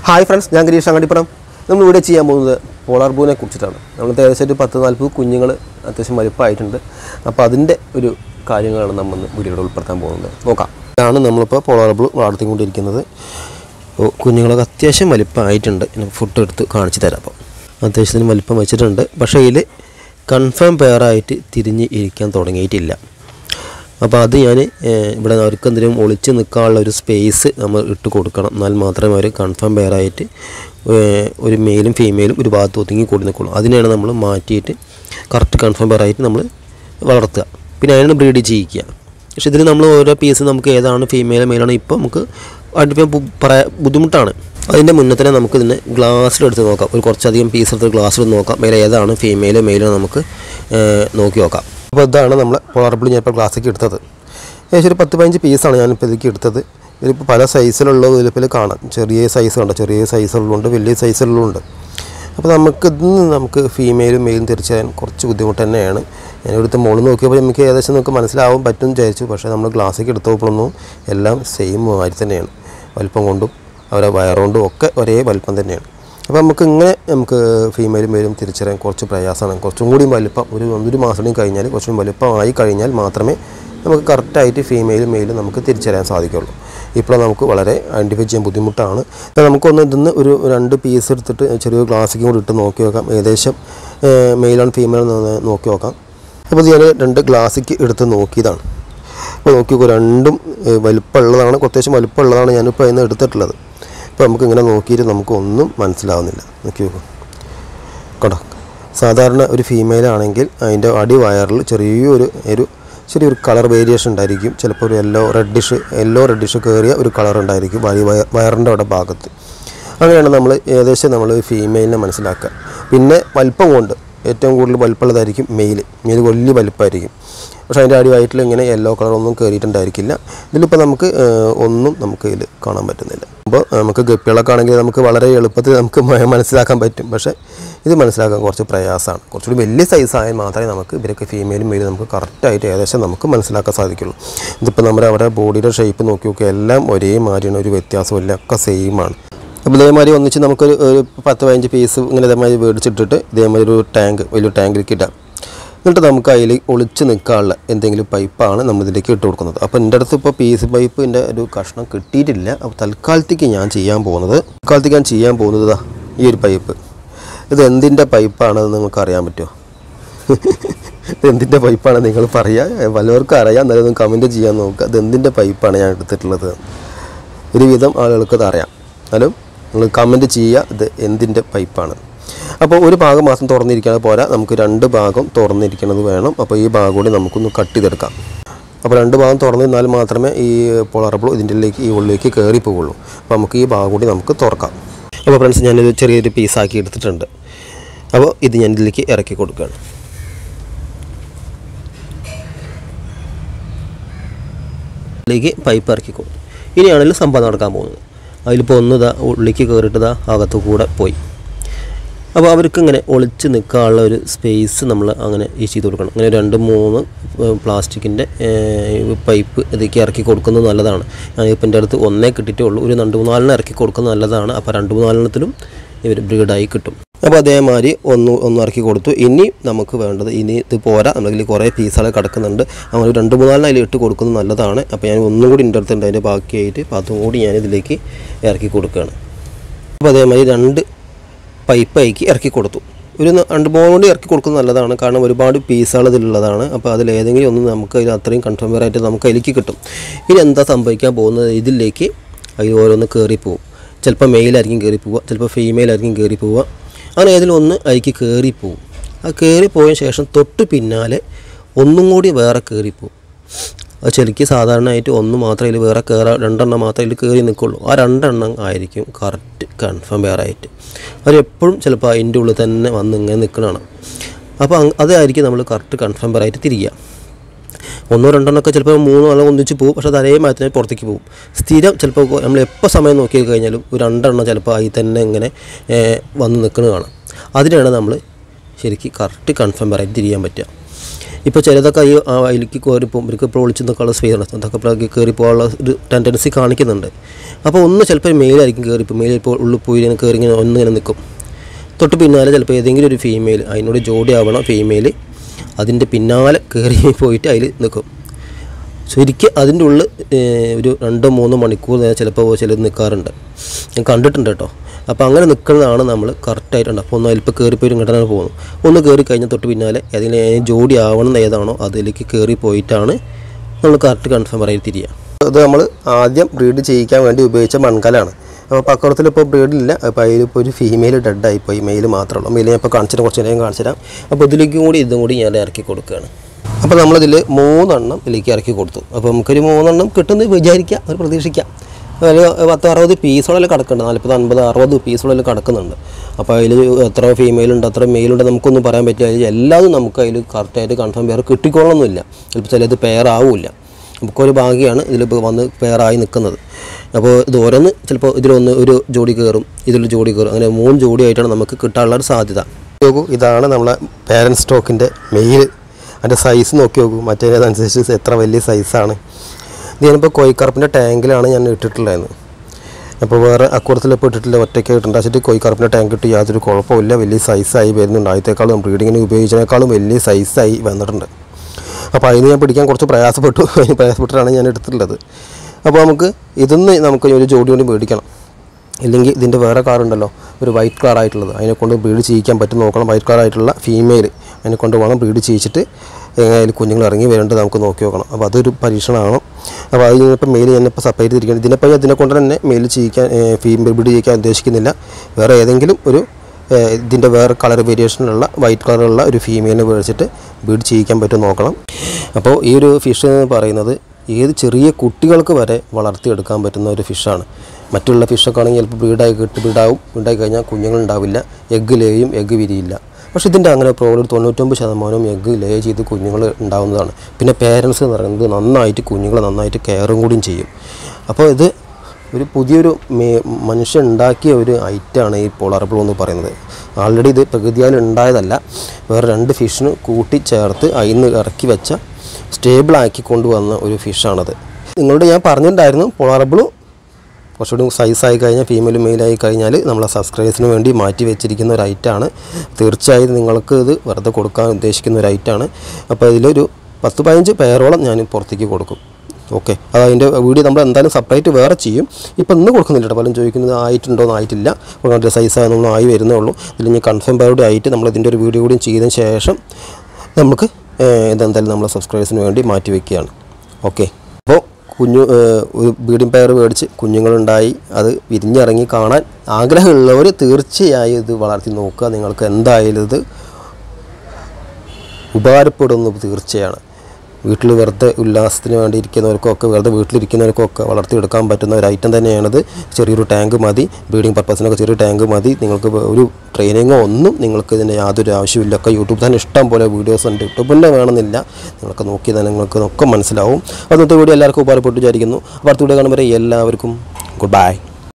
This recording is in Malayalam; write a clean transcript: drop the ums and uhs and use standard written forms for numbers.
ഹായ് ഫ്രണ്ട്സ്, ഞാൻ ഗിരീഷ് അങ്ങാടിപ്പുറം. നമ്മൾ ഇവിടെ ചെയ്യാൻ പോകുന്നത് പോളാർ ബ്ലൂവിനെ കുറിച്ചിട്ടാണ്. നമുക്ക് ഏകദേശം ഒരു 10-40 കുഞ്ഞുങ്ങൾ അത്യാവശ്യം വലുപ്പമായിട്ടുണ്ട്. അപ്പോൾ അതിൻ്റെ ഒരു കാര്യങ്ങളാണ് നമ്മൾ വീഡിയോയിൽ ഉൾപ്പെടുത്താൻ പോകുന്നത്. നോക്കാം. ഇതാണ് നമ്മളിപ്പോൾ പോളാർ ബ്ലൂ വളർത്തിക്കൊണ്ടിരിക്കുന്നത്. അപ്പോൾ കുഞ്ഞുങ്ങളൊക്കെ അത്യാവശ്യം വലുപ്പമായിട്ടുണ്ട്. എനിക്ക് ഫുഡ് എടുത്ത് കാണിച്ചു തരാം. അപ്പോൾ അത്യാവശ്യത്തിന് വലുപ്പം വെച്ചിട്ടുണ്ട്. പക്ഷേ ഇതിൽ കൺഫേം പെയറായിട്ട് തിരിഞ്ഞ് ഇരിക്കാൻ തുടങ്ങിയിട്ടില്ല. അപ്പോൾ അത് ഞാൻ ഇവിടെ അവർക്ക് എന്തെങ്കിലും ഒളിച്ച് നിൽക്കാനുള്ള ഒരു സ്പേസ് നമ്മൾ ഇട്ട് കൊടുക്കണം. എന്നാൽ മാത്രമേ അവർ കൺഫേം പെയറായിട്ട് ഒരു മെയിലും ഫീമെയിലും ഒരു ഭാഗത്ത് ഒതുങ്ങി കൂടി നിൽക്കുള്ളൂ. അതിനെയാണ് നമ്മൾ മാറ്റിയിട്ട് കറക്റ്റ് കൺഫേം പെയറായിട്ട് നമ്മൾ വളർത്തുക. പിന്നെ അതിനാണ് ബ്രീഡ് ചെയ്യിക്കുക. പക്ഷേ ഇതിൽ നമ്മൾ ഓരോ പീസ് നമുക്ക് ഏതാണ് ഫീമെയിലോ മെയിലാണോ ഇപ്പോൾ നമുക്ക് അടുപ്പിക്കാൻ പറയാൻ ബുദ്ധിമുട്ടാണ്. അതിൻ്റെ മുന്നേ തന്നെ നമുക്ക് ഇതിനെ ഗ്ലാസ്സിലെടുത്ത് നോക്കാം. ഒരു കുറച്ചധികം പീസ് എടുത്ത് ഗ്ലാസ്സിലെടുത്ത് നോക്കാം. മേലെ ഏതാണ് ഫീമെയിലോ മെയിലോ നമുക്ക് നോക്കി നോക്കാം. അപ്പോൾ ഇതാണ് നമ്മൾ പോളാർ ബ്ലൂ ഞാനിപ്പോൾ ഗ്ലാസ്സിലേക്ക് എടുത്തത്. ഏകദേശം ഒരു 10-15 പീസാണ് ഞാനിപ്പോൾ ഇതിലേക്ക് എടുത്തത്. ഇതിപ്പോൾ പല സൈസിലുള്ള ഇതിലിപ്പോൾ കാണാം. ചെറിയ സൈസ് കണ്ടോ, ചെറിയ സൈസുകളുണ്ട്, വലിയ സൈസുകളുണ്ട്. അപ്പോൾ നമുക്ക് ഫീമെയിലും മെയിലും തിരിച്ചറിയാൻ കുറച്ച് ബുദ്ധിമുട്ട് തന്നെയാണ്. ഞാനിവിടുത്തെ മുകളിൽ നോക്കിയപ്പോൾ നമുക്ക് ഏകദേശം നമുക്ക് മനസ്സിലാവും പറ്റും വിചാരിച്ചു. പക്ഷേ നമ്മൾ ഗ്ലാസ്സിലേക്ക് എടുത്തപ്പോഴൊന്നും എല്ലാം സെയിം മാതിരി തന്നെയാണ്. വലിപ്പം കൊണ്ടും അവരെ വയറുകൊണ്ടും ഒക്കെ ഒരേ വലിപ്പം തന്നെയാണ്. അപ്പോൾ നമുക്ക് ഫീമെയിലും മെയിലും തിരിച്ചറിയാൻ കുറച്ച് പ്രയാസമാണ്. കുറച്ചും കൂടി വലിപ്പം ഒരു മാസം കഴിഞ്ഞാൽ കുറച്ചും വലിപ്പമായി കഴിഞ്ഞാൽ മാത്രമേ നമുക്ക് കറക്റ്റായിട്ട് ഫീമെയിലും മെയിലും നമുക്ക് തിരിച്ചറിയാൻ സാധിക്കുള്ളൂ. ഇപ്പോൾ നമുക്ക് വളരെ ഐഡൻറ്റിഫൈ ചെയ്യാൻ ബുദ്ധിമുട്ടാണ്. നമുക്കൊന്ന് ഇതിന്ന് ഒരു 2 പീസ് എടുത്തിട്ട് ചെറിയൊരു ഗ്ലാസ്സിക്കും കൂടി ഇട്ട് നോക്കി നോക്കാം. ഏകദേശം മെയിലാണ് ഫീമെയിൽ നോക്കി നോക്കാം. അപ്പോൾ ഞാൻ 2 ഗ്ലാസ്സിക്ക് എടുത്ത് നോക്കിയതാണ്. അപ്പോൾ നോക്കിക്കോ, രണ്ടും വലിപ്പമുള്ളതാണ്, അത്യാവശ്യം വലിപ്പമുള്ളതാണ് ഞാനിപ്പോൾ അതിന് എടുത്തിട്ടുള്ളത്. ഇപ്പോൾ നമുക്കിങ്ങനെ നോക്കിയിട്ട് നമുക്കൊന്നും മനസ്സിലാവുന്നില്ല. നോക്കി നോക്കും കേട്ടോ. സാധാരണ ഒരു ഫീമെയിലാണെങ്കിൽ അതിൻ്റെ അടിവയറിൽ ചെറിയൊരു കളർ വേരിയേഷൻ ഉണ്ടായിരിക്കും. ചിലപ്പോൾ ഒരു യെല്ലോ റെഡിഷ് കയറിയ ഒരു കളർ ഉണ്ടായിരിക്കും വയറിൻ്റെ അവിടെ ഭാഗത്ത്. അങ്ങനെയാണ് നമ്മൾ ഏകദേശം ഫീമെയിലിനെ മനസ്സിലാക്കുക. പിന്നെ വലിപ്പം കൊണ്ട് ഏറ്റവും കൂടുതൽ വലിപ്പമുള്ളതായിരിക്കും മെയിൽ വലിയ വലിപ്പമായിരിക്കും. പക്ഷേ അതിൻ്റെ അടിവയറ്റിൽ ഇങ്ങനെ യെല്ലോ കളറൊന്നും കയറിയിട്ടുണ്ടായിരിക്കില്ല. ഇതിലിപ്പോൾ നമുക്ക് ഇതിൽ കാണാൻ പറ്റുന്നില്ല. അപ്പോൾ നമുക്ക് ഗപ്പികളൊക്കെ ആണെങ്കിൽ നമുക്ക് വളരെ എളുപ്പത്തിൽ നമുക്ക് മനസ്സിലാക്കാൻ പറ്റും. പക്ഷേ ഇത് മനസ്സിലാക്കാൻ കുറച്ച് പ്രയാസമാണ്. കുറച്ചുകൂടി വലിയ സൈസായാൽ മാത്രമേ നമുക്ക് ഇവരൊക്കെ ഫീമെയിലും മെയിലും നമുക്ക് കറക്റ്റായിട്ട് ഏകദേശം നമുക്ക് മനസ്സിലാക്കാൻ സാധിക്കുള്ളൂ. ഇതിപ്പോൾ അവരുടെ ബോഡിയുടെ ഷേപ്പ് നോക്കി എല്ലാം ഒരേ മാതിരിയാണ്, ഒരു വ്യത്യാസമില്ല, ഒക്കെ സെയിമാണ്. അപ്പോൾ ഇതേമാതിരി ഒന്നിച്ച് നമുക്കൊരു 10-15 പീസ് ഇങ്ങനെ ഇതേമാതിരി മേടിച്ചിട്ടിട്ട് ഇതേമാതിരി വലിയ ടാങ്കിലേക്ക് ഇടാം. എന്നിട്ട് നമുക്ക് അതിൽ ഒളിച്ച് നിൽക്കാനുള്ള എന്തെങ്കിലും പൈപ്പാണ് നമ്മളിതിലേക്ക് ഇട്ട് കൊടുക്കുന്നത്. അപ്പോൾ എൻ്റെ അടുത്ത് ഇപ്പോൾ പീസ് പൈപ്പിൻ്റെ ഒരു കഷ്ണം കിട്ടിയിട്ടില്ല. അപ്പോൾ തൽക്കാലത്തേക്ക് ഞാൻ ചെയ്യാൻ പോകുന്നത് ഈ ഒരു പൈപ്പ്. ഇത് എന്തിൻ്റെ പൈപ്പാണെന്ന് നിങ്ങൾക്ക് അറിയാൻ പറ്റുമോ? ഇത് എന്തിൻ്റെ പൈപ്പാണ് നിങ്ങൾ പറയുക. പലവർക്കും അറിയാം, എന്നാലും കമൻറ്റ് ചെയ്യാൻ നോക്കുക. ഇത് എന്തിൻ്റെ പൈപ്പാണ് ഞാൻ എടുത്തിട്ടുള്ളത്. ഒരുവിധം ആളുകൾക്ക് അത് അറിയാം. എന്നാലും നിങ്ങൾ കമൻറ്റ് ചെയ്യുക ഇത് എന്തിൻ്റെ പൈപ്പാണ്. അപ്പോൾ ഒരു ഭാഗം മാത്രം തുറന്നിരിക്കാതെ പോരാ, നമുക്ക് 2 ഭാഗം തുറന്നിരിക്കുന്നത് വേണം. അപ്പോൾ ഈ ഭാഗം കൂടി നമുക്കൊന്ന് കട്ട് ചെയ്തെടുക്കാം. അപ്പോൾ 2 ഭാഗം തുറന്നിരുന്നാൽ മാത്രമേ ഈ പോളാർ ബ്ലൂ ഈ ഉള്ളിലേക്ക് കയറി പോവുള്ളൂ. അപ്പോൾ നമുക്ക് ഈ ഭാഗം കൂടി നമുക്ക് തുറക്കാം. അപ്പോൾ ഫ്രണ്ട്സ്, ഞാനിത് ചെറിയൊരു പീസാക്കി എടുത്തിട്ടുണ്ട്. അപ്പോൾ ഇത് ഞാൻ ഇതിലേക്ക് ഇറക്കി കൊടുക്കുകയാണ്. ഇതിലേക്ക് പൈപ്പ് ഇറക്കി കൊടുക്കും. ഇനിയാണെങ്കിലും സംഭവം നടക്കാൻ പോകുന്നത്. അതിലിപ്പോൾ ഉള്ളിലേക്ക് കയറിയിട്ട് അകത്തു കൂടെ പോയി. അപ്പോൾ അവർക്ക് ഇങ്ങനെ ഒളിച്ച് നിൽക്കാനുള്ള ഒരു സ്പേസ് നമ്മൾ അങ്ങനെ ചെയ്ത് കൊടുക്കണം. അങ്ങനെ 2-3 പ്ലാസ്റ്റിക്കിൻ്റെ പൈപ്പ് ഇതിലേക്ക് ഇറക്കി കൊടുക്കുന്നത് നല്ലതാണ്. ഞാനിപ്പോൾ എൻ്റെ അടുത്ത് 1 കിട്ടിയിട്ടേ ഉള്ളൂ. ഒരു 2-3 ഇറക്കി കൊടുക്കുന്നത് നല്ലതാണ്. അപ്പോൾ 2-4 ഇവർ ബ്രീഡായി കിട്ടും. അപ്പോൾ അതേമാതിരി ഒന്ന് ഇറക്കി കൊടുത്തു. ഇനി നമുക്ക് വേണ്ടത് ഇത് പോരാ, നമ്മളിൽ കുറേ പീസുകൾ കിടക്കുന്നുണ്ട്. നമ്മൾ 2-3 അതിൽ ഇട്ട് കൊടുക്കുന്നത് നല്ലതാണ്. അപ്പോൾ ഞാൻ ഒന്നും കൂടി എൻ്റെ അടുത്തുണ്ട്, അതിൻ്റെ ബാക്കിയായിട്ട്. അപ്പോൾ അതും കൂടി ഞാനിതിലേക്ക് ഇറക്കി കൊടുക്കുകയാണ്. അപ്പോൾ അതേമാതിരി 2 പൈപ്പ് ഇറക്കി കൊടുത്തു. ഒരു 2-3 കൊണ്ട് ഇറക്കി കൊടുക്കുന്നത് നല്ലതാണ്. കാരണം ഒരുപാട് പീസുകൾ ഇതിലുള്ളതാണ്. അപ്പോൾ അതിലേതെങ്കിലും ഒന്ന് നമുക്ക് അതിൽ അത്രയും കൺഫേമറായിട്ട് നമുക്ക് അതിലേക്ക് കിട്ടും. ഇനി എന്താ സംഭവിക്കാൻ പോകുന്നത്, ഇതിലേക്ക് അതിൽ ഓരോന്ന് കയറിപ്പോവും. ചിലപ്പോൾ മെയിലായിരിക്കും കയറി പോവുക, ചിലപ്പോൾ ഫീമെയിലായിരിക്കും കയറി പോവുക. അങ്ങനെ ഏതെങ്കിലും ഒന്ന് അതിലേക്ക് കയറിപ്പോവും. ആ കയറിപ്പോയതിന് ശേഷം തൊട്ട് പിന്നാലെ ഒന്നും കൂടി വേറെ കയറിപ്പോവും. അത് ശരിക്കും സാധാരണയായിട്ട് 1 മാത്രമേ ഇതിൽ വേറെ 2 മാത്രമേ ഇതിൽ കയറി നിൽക്കുള്ളൂ. ആ 2 ആയിരിക്കും കറക്റ്റ് കൺഫേം പെയറായിട്ട്. അവരെപ്പോഴും ചിലപ്പോൾ അതിൻ്റെ ഉള്ളിൽ തന്നെ വന്ന് ഇങ്ങനെ നിൽക്കുന്നതാണ്. അപ്പോൾ അതായിരിക്കും നമ്മൾ കറക്റ്റ് കൺഫേം പെയറായിട്ട് തിരിക്കുക. 1-2 ചിലപ്പോൾ 3 ഒന്നിച്ച് പോകും. പക്ഷേ അത് അതേ മാറ്റത്തിന് പുറത്തേക്ക് പോകും. സ്ഥിരം ചിലപ്പോൾ നമ്മൾ എപ്പോൾ സമയം നോക്കി കഴിഞ്ഞാലും ഒരു 2 ചിലപ്പോൾ അതിൽ തന്നെ ഇങ്ങനെ വന്ന് നിൽക്കുന്നത് കാണാം. അതിനാണ് നമ്മൾ ശരിക്കും കറക്റ്റ് കൺഫേം പെയറായിട്ട് തിരിയാൻ പറ്റുക. ഇപ്പോൾ ചിലതൊക്കെ ഈ അതിലേക്ക് കയറിപ്പോൾ ഇവർക്ക് ഇപ്പോൾ ഒളിച്ചു നിൽക്കാനുള്ള സ്പേസ് അതൊക്കെ കയറിപ്പോകാനുള്ള ഒരു ടെൻഡൻസി കാണിക്കുന്നുണ്ട്. അപ്പോൾ ഒന്ന് ചിലപ്പോൾ മെയിലായിരിക്കും കയറിപ്പോൾ മെയിൽ ഇപ്പോൾ ഉള്ളിൽ പോയി കയറി ഇങ്ങനെ ഒന്നിങ്ങനെ നിൽക്കും. തൊട്ട് പിന്നാലെ ചിലപ്പോൾ ഏതെങ്കിലും ഒരു ഫീമെയിൽ അതിനോട് ജോഡി ആവണം ഫീമെയിൽ അതിൻ്റെ പിന്നാലെ കയറി പോയിട്ട് അതിൽ നിൽക്കും. ശരിക്കും അതിൻ്റെ ഉള്ളിൽ ഒരു 2-3 മണിക്കൂർ നേരം ചിലപ്പോൾ ചിലത് നിൽക്കാറുണ്ട്, ഞാൻ കണ്ടിട്ടുണ്ട് കേട്ടോ. അപ്പോൾ അങ്ങനെ നിൽക്കുന്നതാണ് നമ്മൾ കറക്റ്റായിട്ടുണ്ട്. അപ്പോൾ ഒന്ന് അതിലിപ്പോൾ കയറിപ്പോയി ഇങ്ങോട്ടാണ് പോകുന്നത്. ഒന്ന് കയറി കഴിഞ്ഞാൽ തൊട്ട് പിന്നാലെ അതിന് ജോഡി ആവണം ഏതാണോ അതിലേക്ക് കയറി പോയിട്ടാണ് നമ്മൾ കറക്റ്റ് കൺഫേം പറയാൻ തിരിയുക. അത് നമ്മൾ ആദ്യം ബ്രീഡ് ചെയ്യിക്കാൻ വേണ്ടി ഉപയോഗിച്ച മൺകലാണ്. അപ്പോൾ പക്കറത്തിൽ ഇപ്പോൾ ബ്രീഡില്ല. അപ്പോൾ അതിലിപ്പോൾ ഒരു ഫീമെയിൽ ഡെഡായിപ്പോയി, മെയിൽ മാത്രമേ ഉള്ളൂ. മെയിൽ ഞാൻ ഇപ്പോൾ കാണിച്ചിട്ട് കുറച്ച് നേരം കാണിച്ചു തരാം. അപ്പോൾ ഇതിലേക്കും കൂടി ഇതും കൂടി ഞാൻ ഇറക്കി കൊടുക്കുകയാണ്. അപ്പോൾ നമ്മളിതിൽ 3 എണ്ണം ഇതിലേക്ക് ഇറക്കി കൊടുത്തു. അപ്പോൾ നമുക്കൊരു 3 എണ്ണം കിട്ടുമെന്ന് വിചാരിക്കാം, ഒരു പ്രതീക്ഷിക്കാം. ഒരു 10-60 പീസോളം കിടക്കുന്നുണ്ട്, 40-50-60 പീസോളം കിടക്കുന്നുണ്ട്. അപ്പോൾ അതിൽ എത്ര ഫീമെയിലുണ്ട് എത്ര മെയിലുണ്ട് നമുക്കൊന്നും പറയാൻ പറ്റില്ല. എല്ലാതും നമുക്ക് അതിൽ കറക്റ്റായിട്ട് കൺഫേം പെയർ കിട്ടിക്കോളണമെന്നില്ല. ചിലപ്പോൾ ചിലത് പെയർ ആവില്ല. നമുക്കൊരു ഭാഗ്യമാണ് ഇതിലിപ്പോൾ വന്ന് പെയറായി നിൽക്കുന്നത്. അപ്പോൾ ഇത് ഓരോന്ന് ചിലപ്പോൾ ഇതിലൊന്ന് ഒരു ജോഡി കയറും, ഇതിൽ ജോഡി കയറും, അങ്ങനെ 3 ജോഡിയായിട്ടാണ് നമുക്ക് കിട്ടാനുള്ള ഒരു സാധ്യത. നോക്കൂ, ഇതാണ് നമ്മളെ പേരൻറ് സ്റ്റോക്കിൻ്റെ മെയിൽ. അതിൻ്റെ സൈസ് നോക്കി നോക്കൂ, മറ്റേതനുസരിച്ച് എത്ര വലിയ സൈസാണ്. ഇത് ഞാനിപ്പോൾ കോഴിക്കറുപ്പിൻ്റെ ടാങ്കിലാണ് ഞാൻ ഇട്ടിട്ടുള്ളത്. അപ്പോൾ വേറെ അക്കൂറത്തിലിപ്പോൾ ഇട്ടിട്ടില്ല, ഒറ്റയ്ക്ക് ഇട്ടുണ്ടാച്ചിട്ട് കോഴിക്കറുപ്പിൻ്റെ ടാങ്ക് ഇട്ട് യാതൊരു കുഴപ്പമില്ല. വലിയ സൈസായി വരുന്നുണ്ട്. ആദ്യത്തെക്കാളും ബ്രീഡിങ്ങിന് ഉപയോഗിച്ചതിനേക്കാളും വലിയ സൈസായി വന്നിട്ടുണ്ട്. അപ്പോൾ അതിന് ഞാൻ പിടിക്കാൻ കുറച്ച് പ്രയാസപ്പെട്ടു. അതിന് പ്രയാസപ്പെട്ടിട്ടാണ് ഞാൻ എടുത്തിട്ടുള്ളത്. അപ്പോൾ നമുക്ക് ഒരു ജോഡി കൊണ്ട് മേടിക്കണം. ഇല്ലെങ്കിൽ ഇതിൻ്റെ വേറെ കാറുണ്ടല്ലോ, ഒരു വൈറ്റ് കളറായിട്ടുള്ളത്, അതിനെക്കൊണ്ട് ബ്രീഡ് ചെയ്യിക്കാൻ പറ്റും നോക്കണം. വൈറ്റ് കളറായിട്ടുള്ള ഫീമെയിൽ അതിനെക്കൊണ്ട് വേണം ബ്രീഡ് ചെയ്യിച്ചിട്ട് എങ്ങനെയായാലും കുഞ്ഞുങ്ങൾ ഇറങ്ങി വരേണ്ടത് നമുക്ക് നോക്കി നോക്കണം. അപ്പോൾ അതൊരു പരീക്ഷണമാണ്. അപ്പോൾ അത് ഞാനിപ്പോൾ മെയിൽ ഞാനിപ്പോൾ സെപ്പറേറ്റ് തിരിക്കണം. ഇതിനെക്കൊണ്ട് തന്നെ മെയിൽ ചെയ്യിക്കാൻ ബ്രീഡ് ചെയ്യിക്കാൻ ഉദ്ദേശിക്കുന്നില്ല. വേറെ ഏതെങ്കിലും ഒരു ഇതിൻ്റെ വേറെ കളർ വേരിയേഷനുള്ള വൈറ്റ് കളറുള്ള ഒരു ഫീമെയിലിനെ മേടിച്ചിട്ട് ബ്രീഡ് ചെയ്യിക്കാൻ പറ്റും നോക്കണം. അപ്പോൾ ഈ ഒരു ഫിഷ് എന്ന് പറയുന്നത് ഏത് ചെറിയ കുട്ടികൾക്ക് വരെ വളർത്തിയെടുക്കാൻ പറ്റുന്ന ഒരു ഫിഷാണ്. മറ്റുള്ള ഫിഷൊക്കെ ആണെങ്കിൽ ചിലപ്പോൾ ബ്രീഡായി കഴിഞ്ഞാൽ കുഞ്ഞുങ്ങളുണ്ടാവില്ല, എഗ്ഗ് ലേയും എഗ്ഗ് വിരിയില്ല. പക്ഷേ ഇതിൻ്റെ അങ്ങനെ പ്രോബ്ലം 99% എഗ്ഗ് ലേ ചെയ്ത് കുഞ്ഞുങ്ങൾ ഉണ്ടാകുന്നതാണ്. പിന്നെ പേരൻസ് എന്ന് പറയുന്നത് നന്നായിട്ട് കുഞ്ഞുങ്ങളെ നന്നായിട്ട് കെയറും കൂടിയും ചെയ്യും. അപ്പോൾ ഇത് ഒരു പുതിയൊരു മനുഷ്യൻ ഉണ്ടാക്കിയ ഒരു ഐറ്റമാണ് ഈ പോളാർ ബ്ലൂ എന്ന് പറയുന്നത്. ആൾറെഡി ഇത് പ്രകൃതിയാൽ ഉണ്ടായതല്ല, വേറെ 2 ഫിഷിന് കൂട്ടി ചേർത്ത് അതിന് ഇറക്കി വെച്ച സ്റ്റേബിളാക്കി കൊണ്ടുവന്ന ഒരു ഫിഷാണത്. നിങ്ങളോട് ഞാൻ പറഞ്ഞിട്ടുണ്ടായിരുന്നു പോളാർ ബ്ലൂ കുറച്ചുകൂടി സൈസായി കഴിഞ്ഞാൽ ഫീമെയിലും മെയിലായി കഴിഞ്ഞാൽ നമ്മളെ സബ്സ്ക്രൈബേഴ്സിന് വേണ്ടി മാറ്റി വെച്ചിരിക്കുന്ന ഒരു ഐറ്റമാണ്. തീർച്ചയായും നിങ്ങൾക്ക് ഇത് വെറുതെ കൊടുക്കാൻ ഉദ്ദേശിക്കുന്ന ഒരു ഐറ്റമാണ്. അപ്പോൾ ഇതിലൊരു 10-15 പെയറോളം ഞാൻ പുറത്തേക്ക് കൊടുക്കും. ഓക്കെ, അത് അതിൻ്റെ വീഡിയോ നമ്മൾ എന്തായാലും സെപ്പറേറ്റ് വേറെ ചെയ്യും. ഇപ്പോൾ ഇന്ന് കൊടുക്കുന്നില്ല കേട്ടോ. പലരും ചോദിക്കുന്നത് ആയിട്ടുണ്ടോയെന്ന് ആയിട്ടില്ല, വളരെ സൈസാണെന്നൊന്നും ആയി വരുന്നേ ഉള്ളൂ. ഇതിൽ ഇനി കൺഫേം പെയറോടെ ആയിട്ട് നമ്മൾ ഇതിൻ്റെ ഒരു വീഡിയോ കൂടി ചെയ്തതിന് ശേഷം നമുക്ക് ഇതെന്തായാലും നമ്മളെ സബ്സ്ക്രൈബേഴ്സിന് വേണ്ടി മാറ്റി വയ്ക്കുകയാണ്. ഓക്കെ, അപ്പോൾ ഒരു ബ്രീഡിംഗ് പെയർ മേടിച്ച് കുഞ്ഞുങ്ങളുണ്ടായി അത് വിരിഞ്ഞിറങ്ങി കാണാൻ ആഗ്രഹമുള്ളവർ തീർച്ചയായും ഇത് വളർത്തി നോക്കുക. നിങ്ങൾക്ക് എന്തായാലും ഇത് ഉപകാരപ്പെടുന്നത് തീർച്ചയാണ്. വീട്ടിൽ വെറുതെ ഉല്ലാസത്തിന് വേണ്ടി ഇരിക്കുന്നവർക്കൊക്കെ വെറുതെ വീട്ടിലിരിക്കുന്നവർക്കൊക്കെ വളർത്തിയെടുക്കാൻ പറ്റുന്ന ഒരു ഐറ്റം തന്നെയാണിത്. ചെറിയൊരു ടാങ്ക് മതി, ബ്രീഡിംഗ് പർപ്പസിനൊക്കെ ചെറിയ ടാങ്ക് മതി. നിങ്ങൾക്ക് ഒരു ട്രെയിനിങ്ങോ ഒന്നും നിങ്ങൾക്ക് ഇതിൻ്റെ യാതൊരു ആവശ്യമില്ല. ഒക്കെ യൂട്യൂബ് തന്നെ ഇഷ്ടം പോലെ വീഡിയോസ് ഉണ്ട്, യൂട്യൂബിൻ്റെ വേണമെന്നില്ല, നിങ്ങൾക്ക് നോക്കി തന്നെ നിങ്ങൾക്ക് ഒക്കെ മനസ്സിലാവും. അന്നത്തെ വീഡിയോ എല്ലാവർക്കും ഉപകാരപ്പെട്ടു വിചാരിക്കുന്നു. അപ്പോൾ അടുത്ത വീഡിയോ കാണുമ്പോൾ എല്ലാവർക്കും ഗുഡ് ബൈ.